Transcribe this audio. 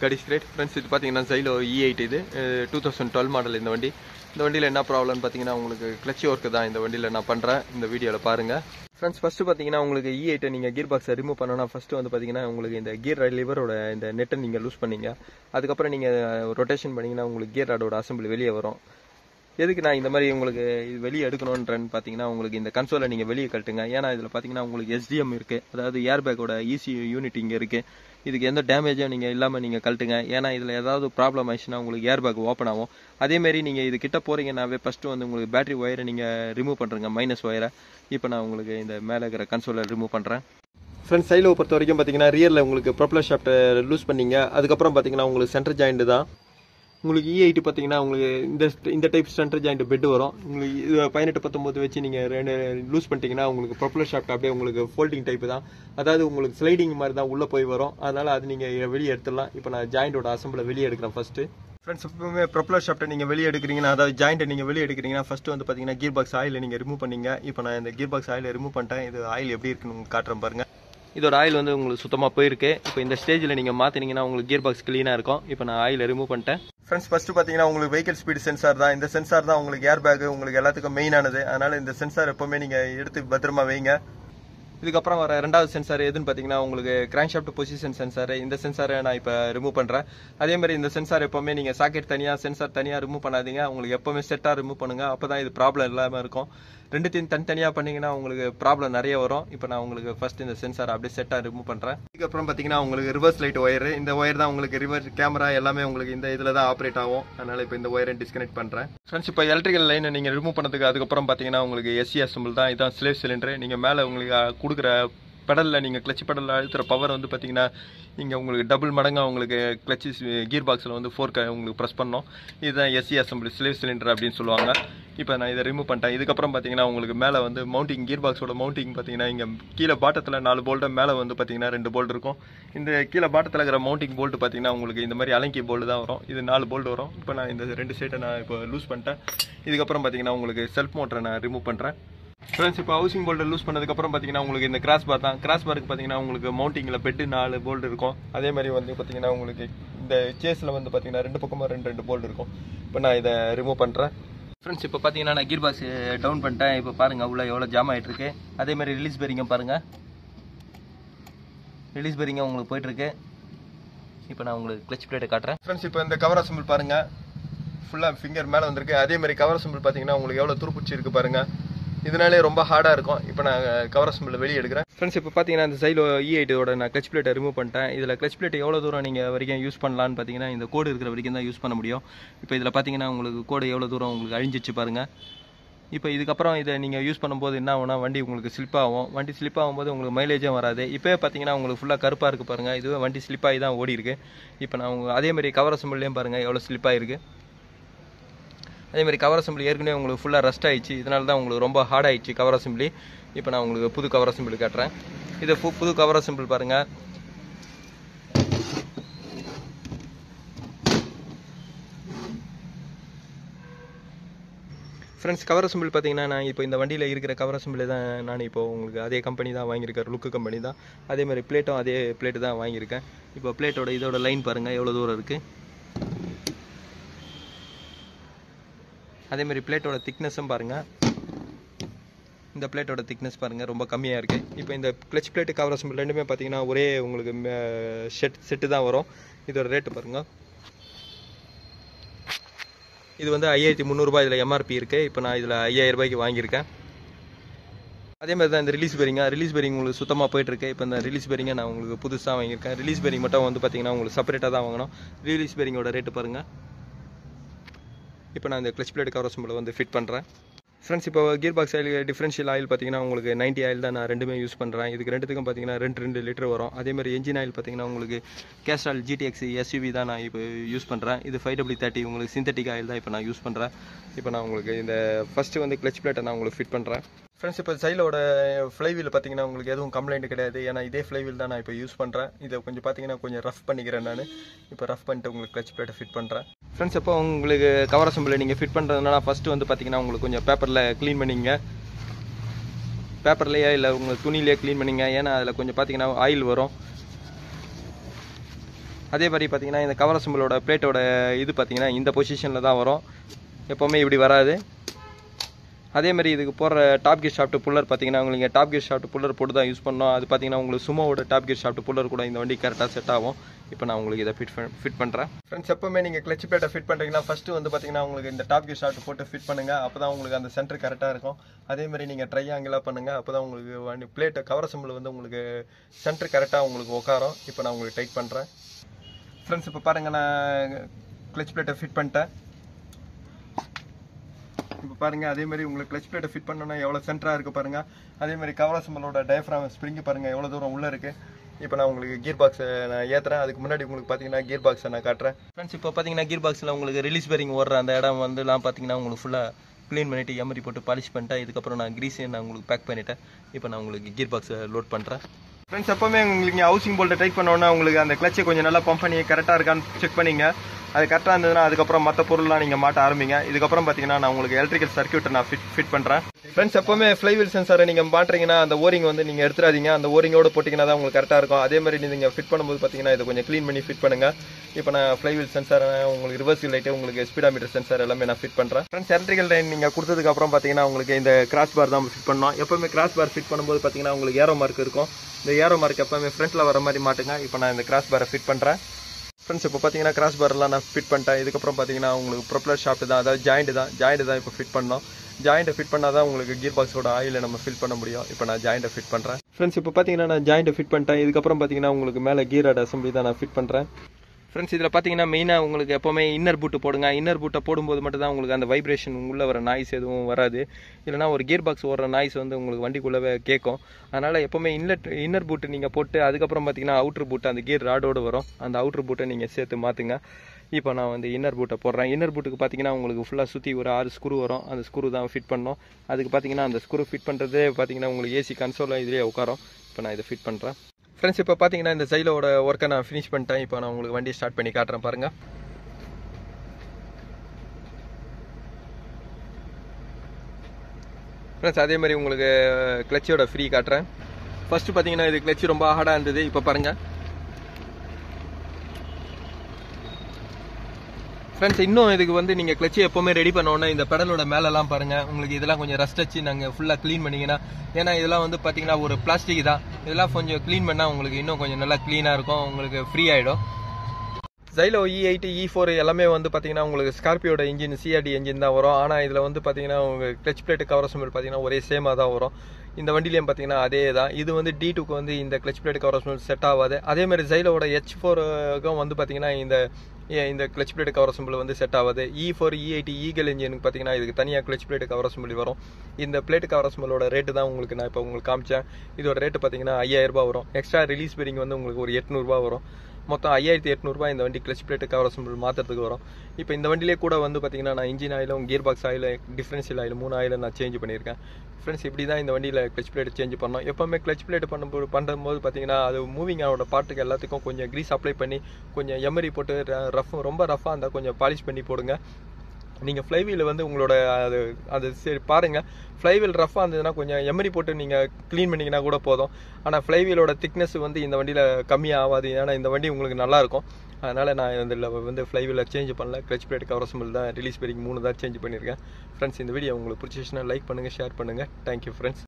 கடிஸ் great friends. இது பார்த்தீங்கன்னா Xylo E8 இது 2012 மாடல். இந்த வண்டியில் என்ன ப்ராப்ளம்னு பார்த்தீங்கன்னா உங்களுக்கு கிளட்ச் ஒர்க்கு தான் இந்த வண்டியில் நான் பண்ணுறேன். இந்த வீடியோவில் பாருங்கள் ஃப்ரெண்ட்ஸ். ஃபஸ்ட்டு பார்த்தீங்கன்னா உங்களுக்கு E8 நீங்கள் கீர் பாக்ஸை ரிமூவ் பண்ணணும்னா ஃபஸ்ட்டு வந்து பார்த்தீங்கன்னா உங்களுக்கு இந்த கியர் லிவரோட இந்த நெட்டை நீங்கள் லூஸ் பண்ணீங்க. அதுக்கப்புறம் நீங்கள் ரொட்டேஷன் பண்ணிங்கன்னா உங்களுக்கு கியர் ராடோட அசம்பிளி வெளியே வரும். எதுக்கு நான் இந்த மாதிரி உங்களுக்கு வெளியே எடுக்கணுன்றன்னு பார்த்தீங்கன்னா உங்களுக்கு இந்த கன்சோலை நீங்கள் வெளியே கட்டுங்க. ஏன்னா இதில் பார்த்தீங்கன்னா உங்களுக்கு SDM இருக்குது, அதாவது ஏர் பேக்கோட ECU யூனிட் இங்கே இருக்குது. இதுக்கு எந்த டேமேஜும் நீங்கள் இல்லாமல் நீங்கள் கட்டுங்க. ஏன்னா இதில் ஏதாவது ப்ராப்ளம் ஆயிடுச்சுன்னா உங்களுக்கு ஏர் பேக் ஓப்பன் ஆகும். அதேமாரி நீங்கள் இது கிட்ட போகிறீங்கன்னாவே ஃபஸ்ட்டு வந்து உங்களுக்கு பேட்டரி ஒயரை நீங்கள் ரிமூவ் பண்ணுறங்க, மைனஸ் ஒயரை. இப்போ நான் உங்களுக்கு இந்த மேலே இருக்கிற கன்சோலை ரிமூவ் பண்ணுறேன் ஃப்ரெண்ட்ஸ். சைலோவை பொறுத்த வரைக்கும் பார்த்தீங்கன்னா ரியரில் உங்களுக்கு ப்ரொப்பலர் ஷாஃப்ட்டை லூஸ் பண்ணீங்க. அதுக்கப்புறம் பார்த்தீங்கன்னா உங்களுக்கு சென்டர் ஜாயிண்ட் தான். உங்களுக்கு E8 பார்த்தீங்கன்னா உங்களுக்கு இந்த டைப் சென்டர் ஜாயிண்ட் பெட் வரும். உங்களுக்கு 18-19 வச்சு நீங்கள் லூஸ் பண்ணிட்டீங்கன்னா உங்களுக்கு ப்ரொப்பலர் ஷாஃப்ட் அப்படியே உங்களுக்கு ஃபோல்டிங் டைப் தான், அதாவது உங்களுக்கு ஸ்லைடிங் மாதிரி தான் உள்ளே போய் வரும். அதனால் அது நீங்கள் வெளியே எடுத்துடலாம். இப்போ நான் ஜாயிண்டோட அசம்பிளை வெளியே எடுக்கிறேன் ஃபஸ்ட்டு ஃப்ரெண்ட்ஸ். எப்பவுமே ப்ரொப்பலர் ஷாஃப்ட்டை நீங்கள் வெளியே எடுக்கிறீங்கன்னா, அதாவது ஜாயிண்ட்டை நீங்கள் வெளியே எடுக்கிறீங்கன்னா ஃபஸ்ட்டு வந்து பார்த்தீங்கன்னா கீர் பாக்ஸ் ஆயில் நீங்கள் ரிமூவ் பண்ணீங்க. இப்போ நான் இந்த கீர் பாக்ஸ் ஆயில் ரிமூவ் பண்ணிட்டேன். இது ஆயில் எப்படி இருக்குன்னு உங்களுக்கு காட்டுறேன் பாருங்கள். இதோட ஆயில் வந்து உங்களுக்கு சுத்தமாக போயிருக்கு. இப்போ இந்த ஸ்டேஜில் நீங்கள் மாற்றினீங்கன்னா உங்களுக்கு கியர் பாக்ஸ் க்ளீனாக இருக்கும். இப்போ நான் ஆயில் ரிமூவ் பண்ணிட்டேன் ஃப்ரெண்ட்ஸ். ஃபஸ்ட்டு பார்த்தீங்கன்னா உங்களுக்கு வெஹிக்கல் ஸ்பீடு சென்சார் தான். இந்த சென்சார் தான் உங்களுக்கு ஏர் பேக் உங்களுக்கு எல்லாத்துக்கும் மெயினானது. அதனால் இந்த சென்சார் எப்போவுமே நீங்கள் எடுத்து பத்திரமா வைங்க. இதுக்கப்புறம் வர ரெண்டாவது சென்சார் எதுன்னு பார்த்தீங்கன்னா உங்களுக்கு கிராங்க் பொசிஷன் சென்சார். இந்த சென்சாரை நான் இப்போ ரிமூவ் பண்ணுறேன். அதேமாதிரி இந்த சென்சார் எப்போவுமே நீங்கள் சாக்கெட் தனியாக சென்சார் தனியாக ரிமூவ் பண்ணாதீங்க. உங்களுக்கு எப்போவுமே செட்டாக ரிமூவ் பண்ணுங்கள். அப்போ தான் இது ப்ராப்ளம் இல்லாமல் இருக்கும். ரெண்டுத்தையும் தனித்தனியாக பண்ணிங்கன்னா உங்களுக்கு ப்ராப்ளம் நிறைய வரும். இப்போ நான் உங்களுக்கு ஃபஸ்ட் இந்த சென்சார் அப்படியே செட்டாக ரிமூவ் பண்ணுறேன். இதுக்கப்புறம் பார்த்தீங்கன்னா உங்களுக்கு ரிவர்ஸ் லைட் ஒயர். இந்த ஒயர் தான் உங்களுக்கு ரிவர்ஸ் கேமரா எல்லாமே உங்களுக்கு இந்த இதில் தான் ஆப்ரேட் ஆகும். அதனால் இப்போ இந்த ஒயரை டிஸ்கனெக்ட் பண்ணுறேன் ஃப்ரெண்ட்ஸ். இப்போ எலக்ட்ரிக்கல் லைனை நீங்கள் ரிமூவ் பண்ணதுக்கு அதுக்கப்புறம் பார்த்தீங்கன்னா உங்களுக்கு SC அசம்பிள் தான். இதான் ஸ்லேவ் சிலிண்டர். நீங்கள் மேலே உங்களுக்கு கொடுக்குற பெடலில் நீங்கள் கிளச் பெடலில் அழுத்துகிற பவர் வந்து பார்த்தீங்கன்னா இங்கே உங்களுக்கு டபுள் மடங்காக உங்களுக்கு கிளச்சி கீர் பாக்ஸில் வந்து ஃபோர்க்கை உங்களுக்கு ப்ரெஸ் பண்ணோம். இதுதான் SC அசம்பிளி ஸ்லேவ் சிலிண்டர் அப்படின்னு சொல்லுவாங்க. இப்போ நான் இதை ரிமூவ் பண்ணிட்டேன். இதுக்கப்புறம் பார்த்தீங்கன்னா உங்களுக்கு மேலே வந்து மவுண்டிங் கீர் பாக்ஸோட மவுண்டிங் பார்த்தீங்கன்னா இங்கே கீழே பாட்டத்தில் 4 போல்ட்டு, மேலே வந்து பார்த்தீங்கன்னா 2 போல்ட் இருக்கும். இந்த கீழே பாட்டத்தில் இருக்கிற மவுண்டிங் போல்ட்டு பார்த்தீங்கன்னா உங்களுக்கு இந்த மாதிரி அலங்கி போல்டு தான் வரும். இது 4 போல்ட் வரும். இப்போ நான் இந்த 2 சைட்டை நான் இப்போ லூஸ் பண்ணிட்டேன். இதுக்கப்புறம் பார்த்தீங்கன்னா உங்களுக்கு செல்ஃப் மோட்டரை நான் ரிமூவ் பண்ணுறேன் ஃப்ரெண்ட்ஸ். இப்போ ஹவுசிங் போல்ட்டை லூஸ் பண்ணதுக்கப்புறம் பார்த்தீங்கன்னா உங்களுக்கு இந்த கிராஸ் பார் தான். கிராஸ் பாருக்கு பார்த்தீங்கன்னா உங்களுக்கு மவுண்டிங்கில் பெட்டு 4 போல்ட் இருக்கும். அதே மாதிரி வந்து பார்த்தீங்கன்னா உங்களுக்கு இந்த சேஸில் வந்து பார்த்தீங்கன்னா 2 பக்கமும் 2 போல்ட் இருக்கும். இப்போ நான் இதை ரிமூவ் பண்ணுறேன் ஃப்ரெண்ட்ஸ். இப்போ பார்த்தீங்கன்னா நான் கீர் பாக்ஸ் டவுன் பண்ணிட்டேன். இப்போ பாருங்கள் உள்ள எவ்வளோ ஜாம் ஆகிட்டு இருக்கு. அதே மாதிரி ரிலீஸ் பேரிங்க பாருங்கள், ரிலீஸ் பேரிங்க உங்களுக்கு போயிட்டுருக்கு. இப்போ நான் உங்களுக்கு கிளச் பிளேட்டை காட்டுறேன் ஃப்ரெண்ட்ஸ். இப்போ இந்த கவர் அசம்பிள் பாருங்கள், ஃபுல்லாக ஃபிங்கர் மேலே வந்திருக்கு. அதே மாதிரி கவர் அசம்பிள் பார்த்தீங்கன்னா உங்களுக்கு எவ்வளோ துருப்பிடிச்சி இருக்குது பாருங்கள். இதனாலே ரொம்ப ஹார்டாக இருக்கும். இப்போ நான் கவர் அசம்பிள் வெளியே எடுக்கிறேன் ஃப்ரெண்ட்ஸ். இப்போ பார்த்தீங்கன்னா இந்த சைலோ E8ஓட நான் கிளச் பிளேட்டை ரிமூவ் பண்ணிட்டேன். இதில் கிளச் பிளேட் எவ்வளோ தூரம் நீங்கள் வரைக்கும் யூஸ் பண்ணலான்னு பார்த்தீங்கன்னா இந்த கோடு இருக்கிற வரைக்கும் தான் யூஸ் பண்ண முடியும். இப்போ இதில் பார்த்தீங்கன்னா உங்களுக்கு கோடு எவ்வளோ தூரம் உங்களுக்கு அழிஞ்சிச்சு பாருங்கள். இப்போ இதுக்கப்புறம் இதை நீங்கள் யூஸ் பண்ணும்போது என்ன ஆகும்னா வண்டி உங்களுக்கு ஸ்லிப் ஆகும். வண்டி ஸ்லிப் ஆகும்போது உங்களுக்கு மைலேஜும் வராது. இப்போ பார்த்தீங்கன்னா உங்களுக்கு ஃபுல்லாக கருப்பாக இருக்குது பாருங்கள். இதுவே வண்டி ஸ்லிப்பாகி தான் ஓடி இருக்குது. இப்போ நான் அதேமாதிரி கவர் அசம்பிள்லேயும் பாருங்கள் எவ்வளோ ஸ்லிப்பாக இருக்குது. அதேமாதிரி கவர் அசம்பிளி ஏற்கனவே உங்களுக்கு ஃபுல்லாக ரஸ்ட் ஆகிடுச்சு. இதனால தான் உங்களுக்கு ரொம்ப ஹார்ட் ஆகிடுச்சு கவர் அசம்பிளி. இப்போ நான் உங்களுக்கு புது கவர் அசம்பிளி காட்டுறேன். இது புது கவர் அசம்பிள் பாருங்கள். ஃப்ரெண்ட்ஸ் கவர் அசம்பிள் பார்த்தீங்கன்னா நான் இப்போ இந்த வண்டியில் இருக்கிற கவர் அசம்பிளி தான் நான் இப்போ உங்களுக்கு அதே கம்பெனி தான் வாங்கியிருக்கேன், லுக்கு கம்பெனி தான். அதேமாதிரி பிளேட்டும் அதே பிளேட்டு தான் வாங்கியிருக்கேன். இப்போ பிளேட்டோட இதோட லைன் பாருங்கள் எவ்வளோ தூரம் இருக்குது. அதேமாதிரி பிளேட்டோட திக்னஸும் பாருங்கள். இந்த பிளேட்டோட திக்னஸ் பாருங்கள் ரொம்ப கம்மியாக இருக்குது. இப்போ இந்த கிளச் பிளேட்டு கவர் அசம்பிள் ரெண்டுமே பார்த்தீங்கன்னா ஒரே உங்களுக்கு செட்டு தான் வரும். இதோட ரேட்டு பாருங்கள். இது வந்து 5300 ரூபாய் இதில் MRP இருக்குது. இப்போ நான் இதில் 5000 ரூபாய்க்கு வாங்கியிருக்கேன். அதேமாதிரி தான் இந்த ரிலீஸ் பேரிங் உங்களுக்கு சுத்தமாக போயிட்டுருக்கு. இப்போ இந்த ரிலீஸ் பேரிங்கை நான் உங்களுக்கு புதுசாக வாங்கியிருக்கேன். ரிலீஸ் பேரிங் மட்டும் வந்து பார்த்தீங்கன்னா உங்களுக்கு செப்பரேட்டாக தான் வாங்கணும். ரிலீஸ் பேரிங்கோட ரேட்டு பாருங்கள். இப்போ நான் இந்த கிளச் பிளேட் கவர் அசம்பிளை வந்து ஃபிட் பண்ணுறேன் ஃப்ரெண்ட்ஸ். இப்போ gear box oil differential oil பார்த்தீங்கன்னா உங்களுக்கு 90 ஆயில் தான் நான் ரெண்டுமே யூஸ் பண்ணுறேன். இதுக்கு ரெண்டுத்துக்கும் பார்த்தீங்கன்னா 2 லிட்டர் வரும். அதேமாதிரி என்ஜின் ஆயில் பார்த்தீங்கன்னா உங்களுக்கு கேஸ்ட்ரால் GTX SUV தான் நான் இப்போ யூஸ் பண்ணுறேன். இது 5W30 உங்களுக்கு சிந்தட்டிக் ஆயில் தான் இப்போ நான் யூஸ் பண்ணுறேன். இப்போ நான் உங்களுக்கு இந்த ஃபஸ்ட்டு வந்து கிளச் பிளேட்டை நான் உங்களுக்கு ஃபிட் பண்ணுறேன் ஃப்ரெண்ட்ஸ். இப்போ சைலோட ஃப்ளைவீல் பார்த்தீங்கன்னா உங்களுக்கு எதுவும் கம்ப்ளைண்ட் கிடையாது. ஏன்னா இதே ஃப்ளைவீல் தான் நான் இப்போ யூஸ் பண்ணுறேன். இதை கொஞ்சம் பார்த்தீங்கன்னா கொஞ்சம் ரஃப் பண்ணிக்கிறேன் நான். இப்போ ரஃப் பண்ணிட்டு உங்களுக்கு கிளச் பிளேட்டை ஃபிட் பண்ணுறேன் ஃப்ரெண்ட்ஸ். இப்போ உங்களுக்கு கவர் அசம்பிளை நீங்கள் ஃபிட் பண்ணுறதுனால ஃபஸ்ட்டு வந்து பார்த்தீங்கன்னா உங்களுக்கு கொஞ்சம் பேப்பரில் க்ளீன் பண்ணிங்க, பேப்பர்லேயே இல்லை உங்கள் துணியிலே க்ளீன் பண்ணிங்க. ஏன்னா அதில் கொஞ்சம் பார்த்தீங்கன்னா ஆயில் வரும். அதே மாதிரி பார்த்தீங்கன்னா இந்த கவர் அசம்பிளோட பிளேட்டோட இது பார்த்தீங்கன்னா இந்த பொசிஷனில் தான் வரும், எப்போவுமே இப்படி வராது. அதே மாதிரி இதுக்கு போகிற டாப் கியர் ஷாஃப்ட் புல்லர் பார்த்தீங்கன்னா உங்களுக்கு டாப் கியர் ஷாஃப்ட் புல்லர் போட்டு தான் யூஸ் பண்ணோம். அது பார்த்தீங்கன்னா உங்களுக்கு சுமோவோட டாப் கியர் ஷாஃப்ட் புல்லர் கூட இந்த வண்டி கரெக்டாக செட் ஆகும். இப்போ நான் உங்களுக்கு இதை ஃபிட் பண்ணுறேன். ஃப்ரெண்ட்ஸ், எப்போவுமே நீங்கள் கிளச் பிளேட்டை ஃபிட் பண்ணுறீங்கன்னா ஃபஸ்ட்டு வந்து பார்த்தீங்கன்னா உங்களுக்கு இந்த டாப் கியர் ஷாஃப்ட் போட்டு ஃபிட் பண்ணுங்கள். அப்போ தான் உங்களுக்கு அந்த சென்டர் கரெக்டாக இருக்கும். அதே மாதிரி நீங்கள் ட்ரையாங்கிளாக பண்ணுங்கள். அப்போ தான் உங்களுக்கு வண்டி பிளேட்டை கவர் அசம்பிள் வந்து உங்களுக்கு சென்டர் கரெக்டாக உங்களுக்கு உட்காரும். இப்போ நான் உங்களுக்கு டைட் பண்ணுறேன். ஃப்ரெண்ட்ஸ், இப்போ பாருங்கள், நான் கிளச் பிளேட்டை ஃபிட் பண்ணிட்டேன். இப்போ பாருங்கள், அதே மாதிரி உங்களுக்கு கிளச் பிளேட்டை ஃபிட் பண்ணோன்னா எவ்வளோ சென்டராக இருக்குது பாருங்கள். அதே மாதிரி கவர் அசம்பிளோட டயஃப்ராம் ஸ்ப்ரிங்கு பாருங்கள் எவ்வளோ தூரம் உள்ளே இருக்குது. இப்போ நான் உங்களுக்கு கியர் பாக்ஸை நான் ஏற்றுறேன். அதுக்கு முன்னாடி உங்களுக்கு பார்த்தீங்கன்னா கியர் பாக்ஸை நான் காட்டுறேன். ஃப்ரெண்ட்ஸ், இப்போ பார்த்தீங்கன்னா கியர் பாக்ஸில் உங்களுக்கு ரிலீஸ் பேரிங் ஓடுற அந்த இடம் வந்துலாம் பார்த்தீங்கன்னா உங்களுக்கு ஃபுல்லாக க்ளீன் பண்ணிவிட்டு எமரி போட்டு பாலிஷ் பண்ணிட்டேன். இதுக்கப்புறம் நான் கிரீஸையும் நான் உங்களுக்கு பேக் பண்ணிவிட்டேன். இப்போ நான் உங்களுக்கு கியர் பாக்ஸை லோட் பண்ணுறேன். ஃப்ரெண்ட்ஸ், எப்போவுமே உங்களுக்கு ஹவுசிங் போல்ட்டை டைட் பண்ணோன்னா உங்களுக்கு அந்த கிளச்சை கொஞ்சம் நல்லா பம்ப் பண்ணி கரெக்டாக இருக்கான்னு செக் பண்ணிங்க. அது கரெக்டாக இருந்ததுன்னா அதுக்கப்புறம் மற்ற பொருள்லாம் நீங்கள் மாட்ட ஆரம்பிங்க. இதுக்கப்புறம் பார்த்தீங்கன்னா நான் உங்களுக்கு எலக்ட்ரிக்கல் சர்க்யூட்டை நான் ஃபிட் பண்ணுறேன். ஃப்ரெண்ட்ஸ், எப்போவுமே ஃப்ளைவீல் சென்சாரை நீங்கள் மாட்டுறீங்கன்னா அந்த ஓரிங் வந்து நீங்கள் எடுத்துடாதீங்க. அந்த ஓரிங்கோடு போட்டிங்கன்னா தான் உங்களுக்கு கரெக்டாக இருக்கும். அதே மாதிரி நீங்கள் ஃபிட் பண்ணும்போது பார்த்தீங்கன்னா இதை கொஞ்சம் க்ளீன் பண்ணி ஃபிட் பண்ணுங்கள். இப்போ நான் ஃப்ளைவீல் சென்சார், உங்களுக்கு ரிவர்சிவ் லைட்டு, உங்களுக்கு ஸ்பீடாமீட்டர் சென்சார் எல்லாமே நான் ஃபிட் பண்ணுறேன். ஃப்ரெண்ட்ஸ், எலக்ட்ரிக்கல் லைன் நீங்கள் கொடுத்ததுக்கப்புறம் பார்த்தீங்கன்னா உங்களுக்கு இந்த கிராஸ் பார் தான் ஃபிட் பண்ணணும். எப்போவுமே கிராஸ் பார் ஃபிட் பண்ணும்போது பார்த்தீங்கன்னா உங்களுக்கு ஏரோ மார்க் இருக்கும். இந்த ஏரோ மார்க் எப்போவுமே ஃப்ரண்ட்டில் வர மாதிரி மாட்டுங்க. இப்போ நான் இந்த கிராஸ் பாரை ஃபிட் பண்ணுறேன். ஃப்ரெண்ட்ஸ், இப்போ பார்த்தீங்கன்னா கிராஸ் பார்லாம் நான் ஃபிட் பண்ணிட்டேன். இதுக்கப்புறம் பார்த்தீங்கன்னா உங்களுக்கு ப்ரொப்பலர் ஷாஃப்ட் தான், அதாவது ஜாயிண்ட் தான் இப்போ ஃபிட் பண்ணோம். ஜாயிண்ட்டை ஃபிட் பண்ணால் தான் உங்களுக்கு கியர் பாக்ஸோட ஆயிலை நம்ம ஃபில் பண்ண முடியும். இப்போ நான் ஜாயிண்ட்டை ஃபிட் பண்ணுறேன். ஃப்ரெண்ட்ஸ், இப்போ பார்த்தீங்கன்னா நான் ஜாயிண்ட்டை ஃபிட் பண்ணிட்டேன். இதுக்கப்புறம் பார்த்தீங்கன்னா உங்களுக்கு மேலே கியர் ராட் அசம்பிளி தான் நான் ஃபிட் பண்ணுறேன். ஃப்ரெண்ட்ஸ், இதில் பார்த்தீங்கன்னா மெயினாக உங்களுக்கு எப்போவுமே இன்னர் பூட்டு போடுங்க. இன்னர் பூட்டை போடும்போது மட்டும் தான் உங்களுக்கு அந்த வைப்ரேஷன் உள்ளே வர நாய்ஸ் எதுவும் வராது. இல்லைனா ஒரு கியர் பாக்ஸ் ஓடுற நாய்ஸ் வந்து உங்களுக்கு வண்டிக்குள்ளவே கேட்கும். அதனால் எப்போவுமே இன்னர் பூட்டு நீங்கள் போட்டு அதுக்கப்புறம் பார்த்தீங்கன்னா அவுட்ரு பூட்டு அந்த கியர் ராடோடு வரும். அந்த அவுட்ரு பூட்டை நீங்கள் சேர்த்து மாற்றுங்க. இப்போ நான் வந்து இன்னர் பூட்டை போடுறேன். இன்னர் பூட்டுக்கு பார்த்தீங்கன்னா உங்களுக்கு ஃபுல்லாக சுற்றி ஒரு 6 ஸ்க்ரூ வரும். அந்த ஸ்க்ரூ தான் ஃபிட் பண்ணோம். அதுக்கு பார்த்தீங்கன்னா அந்த ஸ்க்ரூ ஃபிட் பண்ணுறதே பார்த்தீங்கன்னா உங்களுக்கு ஏசி கன்சோலாக இதிலே உட்காரும். இப்போ நான் இதை ஃபிட் பண்ணுறேன். ஃப்ரெண்ட்ஸ், இப்போ பார்த்தீங்கன்னா இந்த சைலோட ஒர்க்கை நான் ஃபினிஷ் பண்ணிட்டேன். இப்போ நான் உங்களுக்கு வண்டி ஸ்டார்ட் பண்ணி காட்டுறேன் பாருங்கள். ஃப்ரெண்ட்ஸ், அதே மாதிரி உங்களுக்கு கிளச்சோட ஃப்ரீ காட்டுறேன். ஃபஸ்ட்டு பார்த்தீங்கன்னா இது கிளச்சு ரொம்ப ஹார்டாக இருந்தது. இப்போ பாருங்கள் ஃப்ரெண்ட்ஸ், இன்னும் இதுக்கு வந்து நீங்கள் கிளச்சு எப்போவுமே ரெடி பண்ணோன்னா இந்த பெடலோட மேலெல்லாம் பாருங்கள் உங்களுக்கு இதெல்லாம் கொஞ்சம் ரஸ்ட் வச்சு நாங்கள் ஃபுல்லாக க்ளீன் பண்ணிங்கன்னா. ஏன்னா இதெல்லாம் வந்து பார்த்தீங்கன்னா ஒரு பிளாஸ்டிக் தான். இதெல்லாம் கொஞ்சம் க்ளீன் பண்ணால் உங்களுக்கு இன்னும் கொஞ்சம் நல்லா க்ளீனாக இருக்கும், உங்களுக்கு ஃப்ரீ ஆகிடும். ஜைலோ E8 E4 எல்லாமே வந்து பார்த்தீங்கன்னா உங்களுக்கு ஸ்கார்பியோட இன்ஜின் CRD இன்ஜின் தான் வரும். ஆனால் இதில் வந்து பார்த்தீங்கன்னா உங்கள் கிளச் பிளேட்டு கவர் அசம்பிள் பார்த்தீங்கன்னா ஒரே சேமாக தான் வரும். இந்த வண்டிலையும் பார்த்தீங்கன்னா அதே தான். இது வந்து D2க்கு வந்து இந்த clutch plate cover assemble set ஆகாது. அதே மாதிரி ஜைலோட H4க்கும் வந்து பார்த்தீங்கன்னா இந்த கிளச் பிளேட் கவர் அசம்பிள் வந்து செட் ஆகாது. E4 E8 ஈகல் இன்ஜினுக்கு பார்த்தீங்கன்னா இதுக்கு தனியாக கிளச் பிளேட் கவர் அசம்பிள் வரும். இந்த பிளேட் கவர் அசம்பிளோட ரேட்டு தான் உங்களுக்கு நான் இப்போ உங்களுக்கு காமிச்சேன். இதோட ரேட்டு பார்த்தீங்கன்னா 5000 ரூபாய் வரும். எக்ஸ்ட்ரா ரிலீஸ் பேரிங் வந்து உங்களுக்கு ஒரு 800 ரூபா வரும். மொத்தம் 5800 ரூபாய் இந்த வண்டி கிளச் பிளேட் கவர் அசம்பிள் மாற்றுறதுக்கு வரும். இப்போ இந்த வண்டியிலே கூட வந்து பார்த்தீங்கன்னா நான் இன்ஜின் ஆயிலும் gear box oil differential oil 3 oil நான் சேஞ்ச் பண்ணியிருக்கேன். ஃப்ரெண்ட்ஸ், இப்படி தான் இந்த வண்டியில் கிளச் பிளேட் சேஞ்ச் பண்ணோம். எப்போவுமே கிளச் பிளேட் பண்ணும்போது பார்த்தீங்கன்னா அது மூவிங் ஆனோட பார்ட்டுக்கு எல்லாத்துக்கும் கொஞ்சம் க்ரீஸ் அப்ளை பண்ணி கொஞ்சம் எமரி போட்டு ரொம்ப ரஃபாக இருந்தால் கொஞ்சம் பாலிஷ் பண்ணி போடுங்க. நீங்கள் ஃப்ளைவீல் வந்து உங்களோட அது சரி பாருங்கள். ஃப்ளைவீல் ரஃபாக இருந்ததுன்னா கொஞ்சம் எமரி போட்டு நீங்கள் க்ளீன் பண்ணிங்கன்னா கூட போதும். ஆனால் ஃப்ளைவீலோட திக்னஸ் வந்து இந்த வண்டியில் கம்மியாக ஆகாது. ஏன்னா இந்த வண்டி உங்களுக்கு நல்லாயிருக்கும். அதனால் நான் இதில் வந்து ஃப்ளைவீலை சேஞ்ச் பண்ணல. கிளச் பிளேட் கவர் அசம்பிள் தான், ரிலீஸ் பேரிங் 3 தான் சேஞ்ச் பண்ணியிருக்கேன். ஃப்ரெண்ட்ஸ், இந்த வீடியோ உங்களுக்கு பிடிச்சிச்சுன்னா லைக் பண்ணுங்கள், ஷேர் பண்ணுங்கள். Thank you friends.